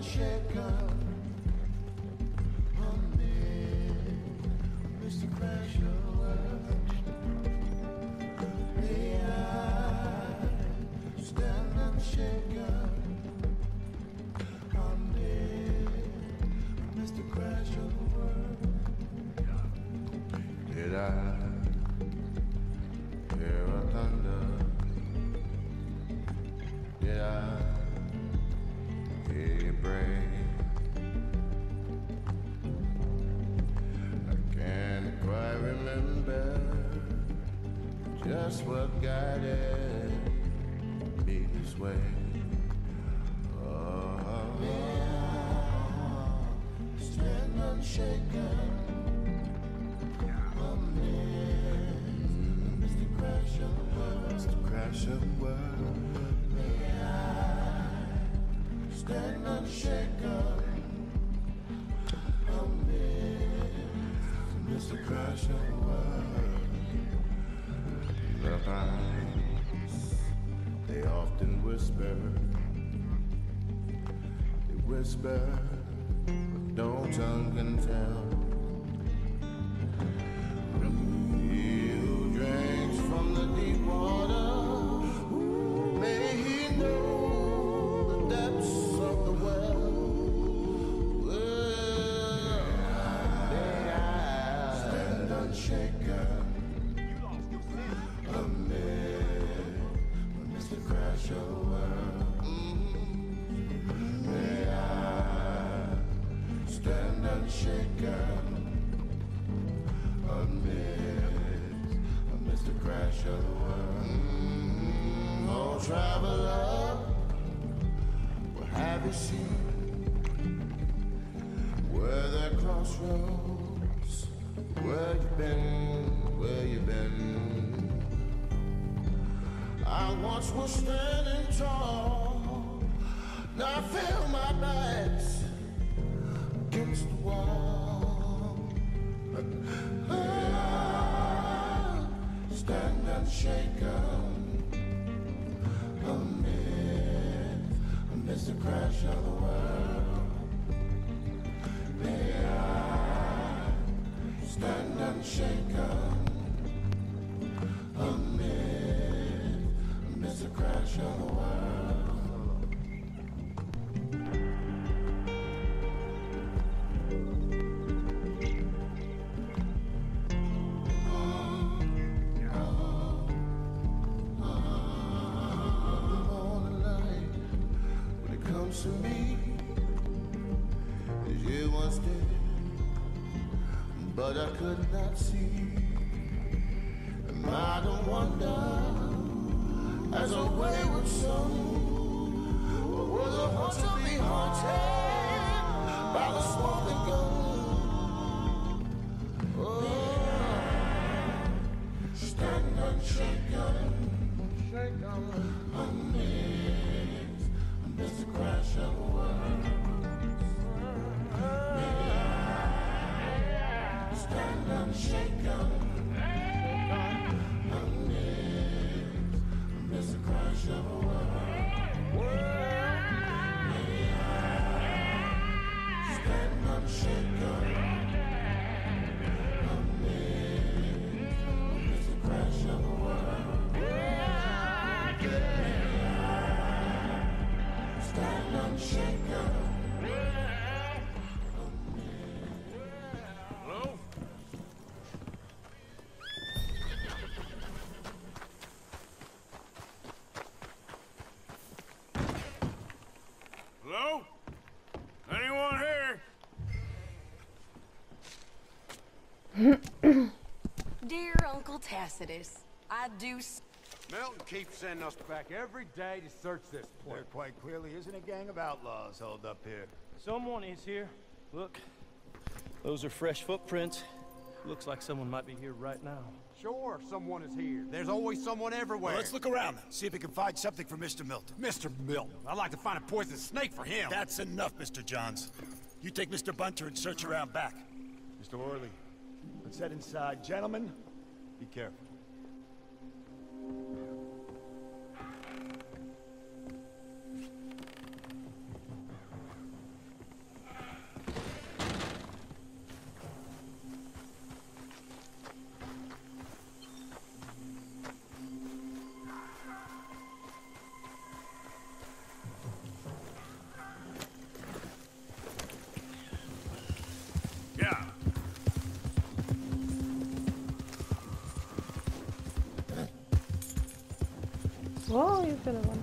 unshaken. Mr. Crasher, may I stand unshaken. Mr. Crasher, did I hear a thunder? Did I hear you break? I can't quite remember just what guided me this way. Oh, stand unshaken. Mr. Crasher, Mr. Crasher, may I stand unshaken? Mr. Crasher, the pines, they often whisper. They whisper, but no tongue can tell. He who drinks from the deep water, may he know the depths of the well. May I stand unshaken amid Mr. Crasher world. May I stand unshaken amid Mr. Crasher world. Oh, traveler, what have you seen? Where the crossroads, where you been, where you been? I once was standing tall, now I feel my back's against the wall. Stand unshaken amid Mr. Crash of the world. May I stand unshaken amid Mr. Crash of the world. To me, as you once did, but I could not see. And I don't wonder, as a wayward soul, was a haunt to be haunted by the smoking gun. Oh, stand unshaken, amidst Mr. Crash of the world. May I stand unshaken amidst Mr. Crash of the world. May I stand unshaken amidst Mr. Crash of the world. Stand unshaken. Hello? Hello? Anyone here? Dear Uncle Tacitus, I do... Milton keeps sending us back every day to search this place. There quite clearly isn't a gang of outlaws held up here. Someone is here. Look, those are fresh footprints. Looks like someone might be here right now. Sure, someone is here. There's always someone everywhere. Well, let's look around then. See if we can find something for Mr. Milton. Mr. Milton. I'd like to find a poisonous snake for him. That's enough, Mr. Johns. You take Mr. Bunter and search around back. Mr. Orley, let's head inside. Gentlemen, be careful. job. Oh, you could have won.